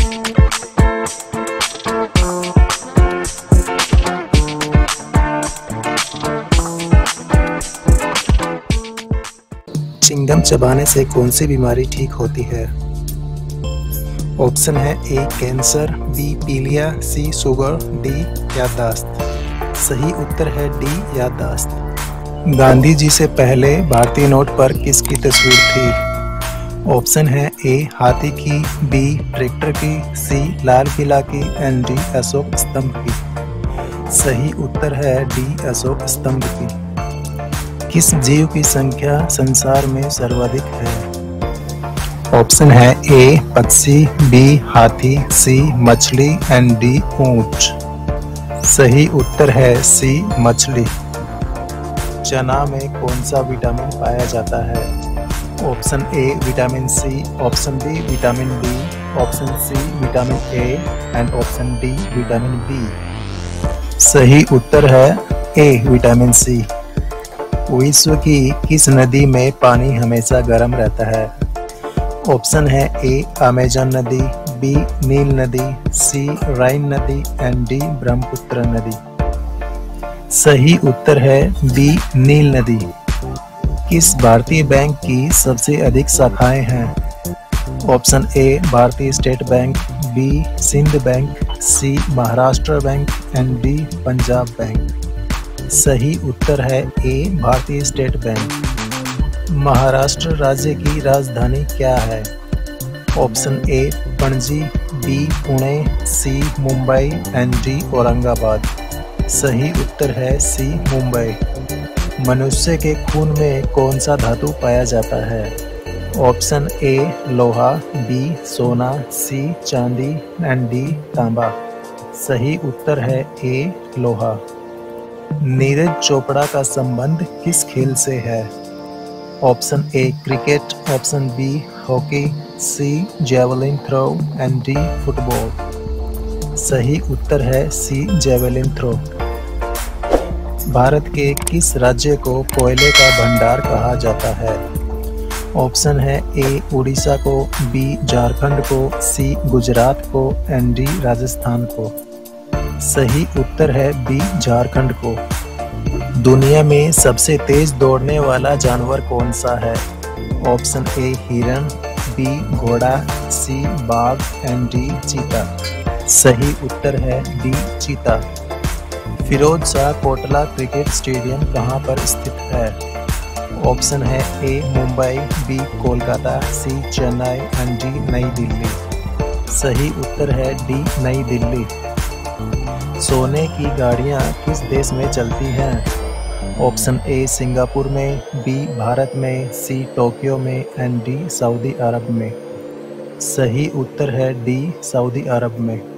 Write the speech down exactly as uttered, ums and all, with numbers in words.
चिंगम चबाने से कौन सी बीमारी ठीक होती है? ऑप्शन है ए कैंसर, बी पीलिया, सी शुगर, डी याददाश्त। सही उत्तर है डी याददाश्त। गांधी जी से पहले भारतीय नोट पर किसकी तस्वीर थी? ऑप्शन है ए हाथी की, बी ट्रैक्टर की, सी लाल किला की एंड डी अशोक स्तंभ की। सही उत्तर है डी अशोक स्तंभ की। किस जीव की संख्या संसार में सर्वाधिक है? ऑप्शन है ए पक्षी, बी हाथी, सी मछली एंड डी ऊंट। सही उत्तर है सी मछली। चना में कौन सा विटामिन पाया जाता है? Option A vitamin C, option B vitamin D, option C vitamin A and option D vitamin B. सही उत्तर है ए विटामिन सी। विश्व की किस नदी में पानी हमेशा गर्म रहता है? ऑप्शन है ए अमेजन नदी, बी नील नदी, सी राइन नदी एंड डी ब्रह्मपुत्र नदी। सही उत्तर है बी नील नदी। किस भारतीय बैंक की सबसे अधिक शाखाएं हैं? ऑप्शन ए भारतीय state bank, B Sindh bank, C Maharashtra bank and D Punjab bank. सही उत्तर है ए भारतीय स्टेट बैंक। महाराष्ट्र राज्य की राजधानी क्या है? Option A Panaji, B Pune, C Mumbai and D Aurangabad. सही उत्तर है सी मुंबई। मनुष्य के खून में कौन सा धातु पाया जाता है? ऑप्शन ए लोहा, बी सोना, सी चांदी एंड डी तांबा। सही उत्तर है ए लोहा। नीरज चोपड़ा का संबंध किस खेल से है? Option A cricket, option B hockey, C javelin throw and D football. सही उत्तर है सी जेवलिन थ्रो। भारत के किस राज्य को कोयले का भंडार कहा जाता है? ऑप्शन है ए उड़ीसा को, बी झारखंड को, सी गुजरात को एंड डी राजस्थान को। सही उत्तर है बी झारखंड को। दुनिया में सबसे तेज दौड़ने वाला जानवर कौन सा है? ऑप्शन ए हिरन, बी घोड़ा, सी बाघ एंड डी चीता। सही उत्तर है डी चीता। फिरोज शाह कोटला क्रिकेट स्टेडियम कहाँ पर स्थित है? ऑप्शन है A Mumbai, B Kolkata, C Chennai and D New Delhi. सही उत्तर है डी नई दिल्ली। सोने की गाड़ियाँ किस देश में चलती हैं? ऑप्शन ए सिंगापुर में, बी भारत में, सी टोक्यो में एंड डी सऊदी अरब में। सही उत्तर है डी सऊदी अरब में।